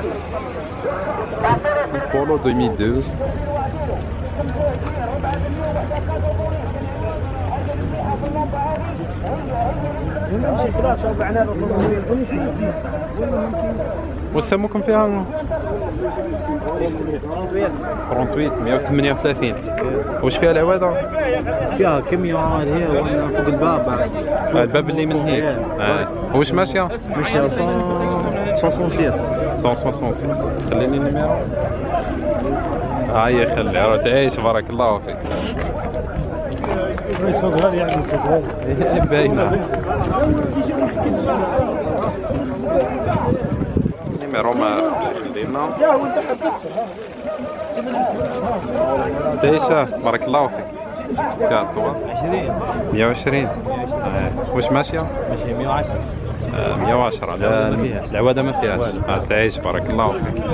Polo 2012. وسموكم فيها 38 138. واش فيها العواده؟ فيها كمية هي فوق الباب. الباب اللي من هيك. واش ماشيه؟ ماشية 166. خليني النيميرو. هاي خلي راه تعيش بارك الله فيك. غالي يعني باينه. النيميرو ما ماشي خلينا. تعيشه بارك الله فيك. فيها الطوال 120. واش ماشيه؟ ماشي 110. 110. العواده ما فيهاش. تعيش بارك الله فيك.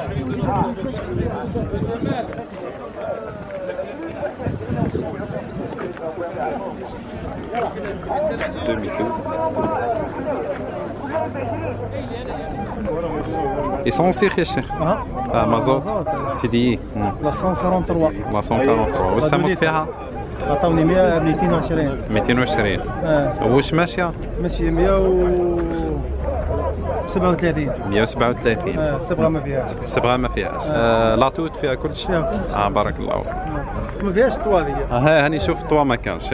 ايسونسيخ يا شيخ. مازوت تي 143. 143. واش سموك فيها؟ عطاوني 220. 220. واش ماشيه؟ ماشي 137. 137. الصبغه ما فيهاش. الصبغه ما فيهاش. لاطوت فيها كل شيء. بارك الله فيك. ما فيهاش الطوا هذه. هاني شوف الطوا ما كانش.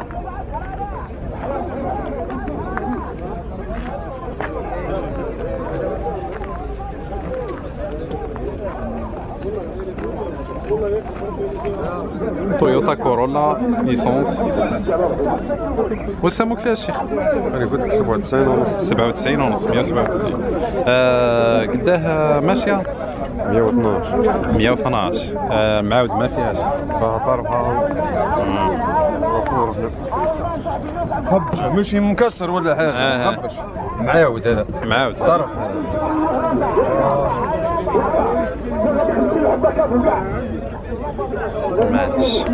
تويوتا كورولا ايسونس. واش سموك فيها الشيخ؟ انا قلت لك 97 ونص. 97 ونص. 197. قداه ماشيه؟ 112. 112. معاود ما فيهاش. طرفها خبش ماشي مكسر ولا حاجه. خبش معاود هذا. معاود طرف. معليش.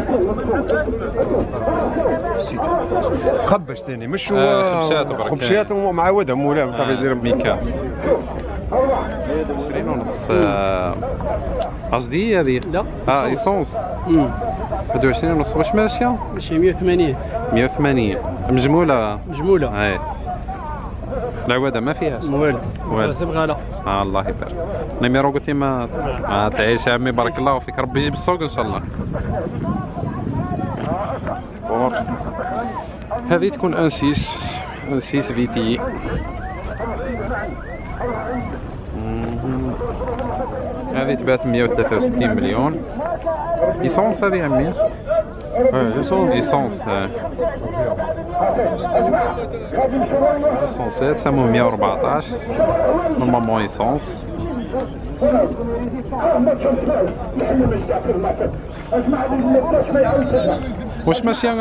خبش ثاني مش خبشات برك. خبشات ومعاودها مولاهم صافي يدير ميكاس. 20 ونص. قصدي هذه؟ لا. ايسونس. 21 ونص. واش ماشيه؟ ماشي 180. 180. مجموله. مجموله. العواده ما فيهاش. والو. صبغه لا. الله يبارك. نيميرو قلت لي ما تعيش يا عمي بارك الله فيك. ربي يجيب السوق ان شاء الله. سبور. هذه تكون انسيس فيتي. هذه تبات 163 مليون. ايسونس هذه يا عمي. ايسونس. ايسونسات سموه 114. نورمالمون ايسونس. واش ماشي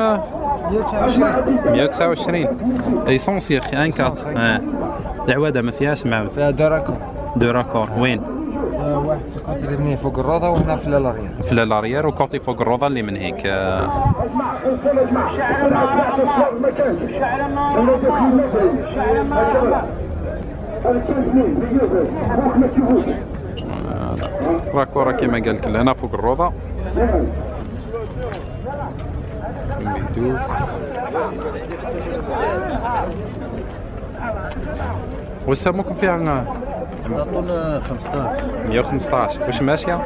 129. ايسونس يا اخي ان كات. العواده ما فيهاش معاود. فيها دو راكور. وين؟ واحد في الكوتي اللي من فوق الروضه وهنا في لاريير. في لاريير وكوتي فوق الروضه اللي من هيك. راكورة كيما قال لك هنا فوق الروضه. واش سموكم فيها؟ عطونا 15. 115. واش ماشيه؟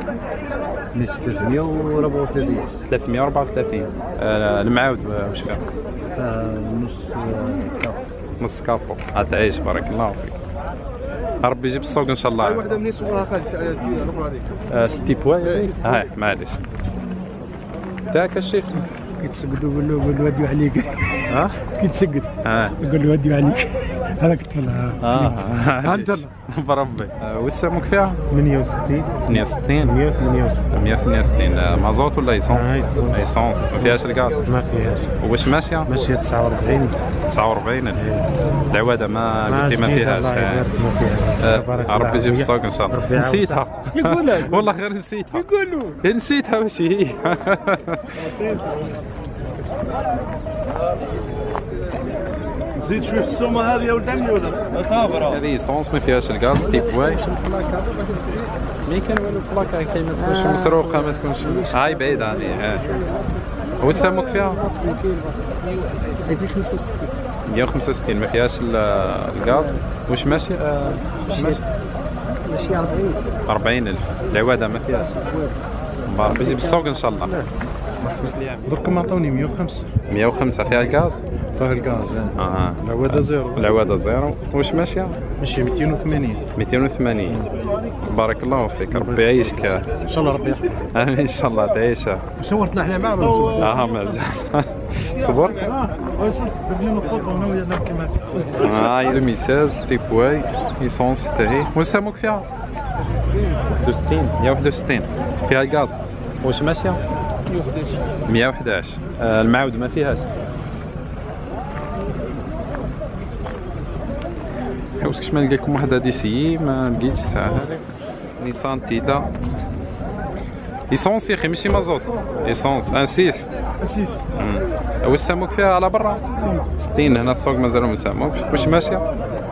334. 334. المعاود واش فيها؟ نص كابو. تعيش بارك الله فيك. ربي يجيب السوق ان شاء الله. واحده من يصورها خالد الاخرى هذيك. ستيبواي. معليش. ذاك الشيخ كيتسقد وقول له وديو عليك. كيتسقد يقول له وديو عليك. هذاك الطفل. معليش بربي. واش سموك فيها؟ 68. 68. 168. 168. مازوت ولا ايسونس؟ ايسونس. ما فيهاش الغاز؟ ما فيهاش. واش ماشيه؟ ماشيه 49. 49. العواده ما فيهاش. ربي يجيب السوق ان شاء الله. نسيتها. والله غير نسيتها. يقولوا نسيتها واش هي. تزيد شويه في السومه هذه يا ولد عمي ولا صابره؟ هذه ايسونس ما فيهاش الغاز تيب واي. ما كان والو بلاكا كاين ما تكونش مسروقه ما تكونش هاي بعيد عليه. هو السمك فيها؟ في 65 165 ما فيهاش الغاز. واش ماشي؟ ماشي 40,000 العواده ما فيهاش. مبارك بيجي بالسوق ان شاء الله. دركم عطوني 105 105 فيها الغاز؟ فيها الغاز. العواده زيرو. العواده زيرو. واش ماشيه؟ ماشي 280. 280. بارك الله فيك ربي يعيشك. ان شاء الله ربي يحفظك. امين ان شاء الله تعيشها. صورتنا احنا معاه. مازال. صبر. درنا فوطو انا ويا كيما هاي 2016 تيب واي ايسونس تاعي. واش السمك فيها؟ 61 161 فيها الغاز. واش ماشيه؟ 111. المعود ما فيهاش. واش ما نلقى لكم واحد دي سي ما لقيتش الساعه هذيك. نيسان تيدا ايسونس يا اخي ماشي مازوت. ايسونس ان 6. واش السمك فيها على برا؟ 60. هنا السوق مازالو ما ساموكش. واش ماشيه؟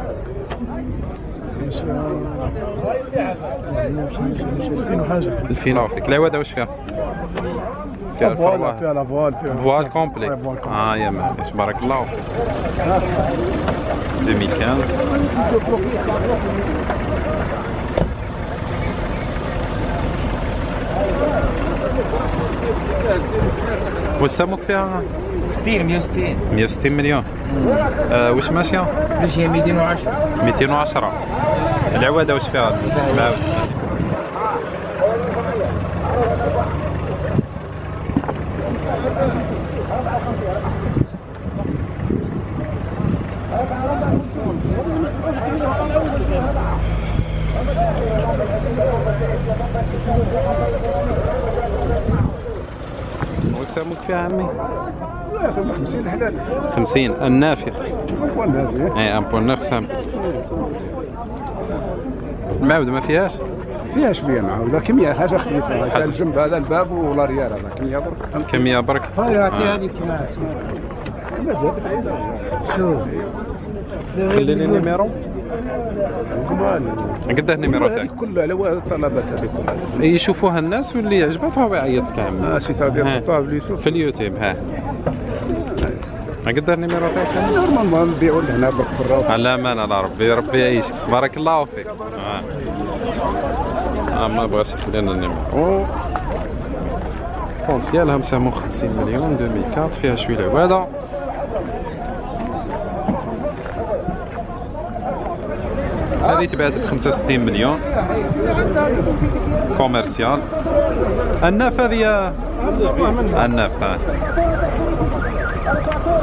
2000 وحاجه. 2000 وفيك. العواده واش فيها؟ فيها الفروه. فيها لافوال. فوال كومبلي. يا معليش بارك الله فيك. 2015. والسمك فيها 60 160 160 مليون. واش ماشيه؟ ماشي 210 210. العواده واش فيها؟ المعود. والسمك فيها عمي؟ 50 حلال. 50 النافخ. اي 1.9 سامبل. المعود ما فيهاش؟ فيها شويه معاوده كميه حاجه خفيفه. حاجة. الجنب هذا الباب ولا ريال هذا كميه برك. كميه برك. يعطي هذيك مازال بعيده. شوف خلي لي النيميرو. قداه النيميرو تاعك؟ كلها على الطلبات هذه كلها. يشوفوها الناس واللي يعجبها هو يعيط لك عمي. سي تاع الطابل يشوف في اليوتيوب. قداه النيميرو تاعك؟ نورمالمون نبيعوا لهنا برك برا. على امان على ربي يعيشك بارك الله فيك. ما بغاش يخلينا النيميرو. فونسيالها 55 مليون 2004 فيها شويه العواده. هذه تباعت ب 65 مليون كوميرسيال. الناف هذه الناف